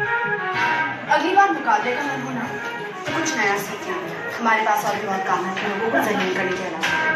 अगली बार मुकाबले का मन होना तो कुछ नया सीखना। हमारे पास और भी बहुत काम है, हम लोगों को जमीन करने के अलावा।